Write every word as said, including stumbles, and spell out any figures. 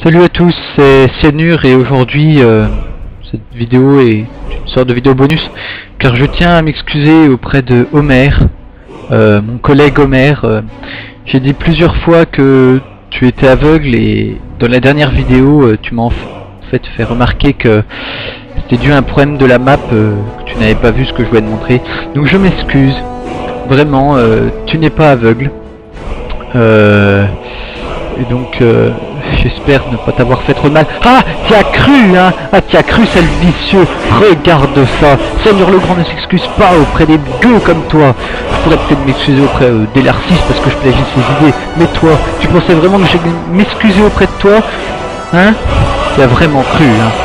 Salut à tous, c'est Cyanure et aujourd'hui euh, cette vidéo est une sorte de vidéo bonus car je tiens à m'excuser auprès de Homer, euh, mon collègue Homer. Euh, j'ai dit plusieurs fois que tu étais aveugle et dans la dernière vidéo euh, tu m'as en fait fait remarquer que c'était dû à un problème de la map, euh, que tu n'avais pas vu ce que je voulais te montrer. Donc je m'excuse, vraiment, euh, tu n'es pas aveugle. Euh, et donc euh, j'espère ne pas t'avoir fait trop de mal. Ah, tu as cru, hein? Ah, tu as cru, c'est le vicieux. Regarde ça. Seigneur le Grand ne s'excuse pas auprès des gueux comme toi. Je pourrais peut-être m'excuser auprès euh, des larcistes parce que je plagie ses idées. Mais toi, tu pensais vraiment que j'allais m'excuser auprès de toi? Hein? Tu as vraiment cru, hein?